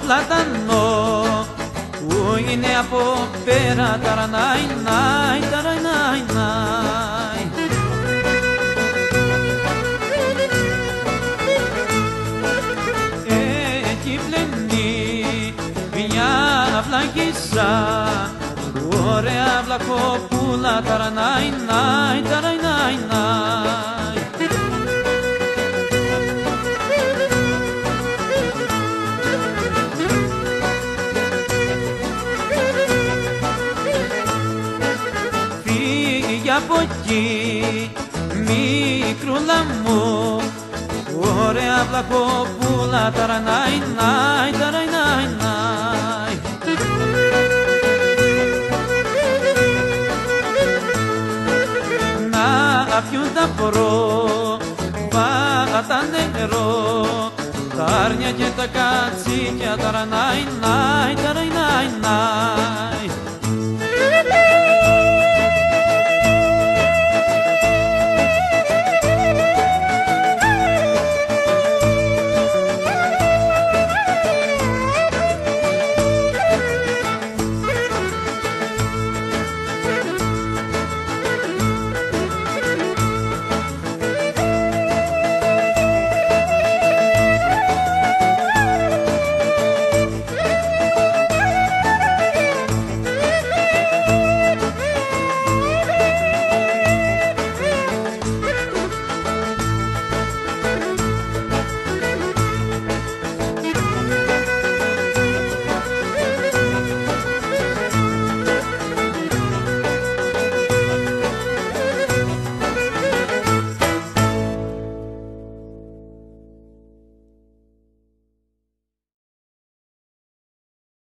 πλατανό που είναι από πέρα, ταρανάι, νάι, ταρανάι, νάι. Εκεί πλένει μια βλακίσα, ωραία βλακοπούλα, ταρανάι, νάι, ταρανάι, νάι. Φύγε από εκεί, μικρούλα μου, ωραία βλακοπούλα, ταρανάι, νάι, ταρανάι, νάι. Να πιούν τα πρόβατα τα νερό, τα άρνια και τα κατσίκια, ταρανάι, νάι, ταρανάι, νάι.